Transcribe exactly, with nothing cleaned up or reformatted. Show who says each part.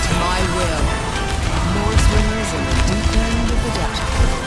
Speaker 1: My will. More swimmers in the deep end of the depth pool.